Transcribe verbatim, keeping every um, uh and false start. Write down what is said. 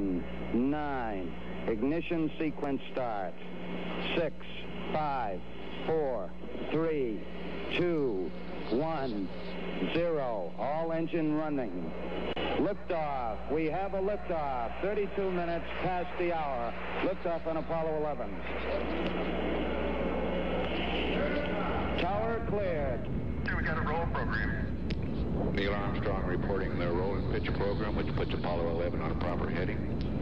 nine. Ignition sequence starts. Six, five, four, three, two, one, zero. All engine running. Liftoff. We have a liftoff. thirty-two minutes past the hour. Liftoff on Apollo eleven. Tower cleared. Here we got a roll program. Neil Armstrong reporting the roll and pitch program, which puts Apollo eleven on a proper heading.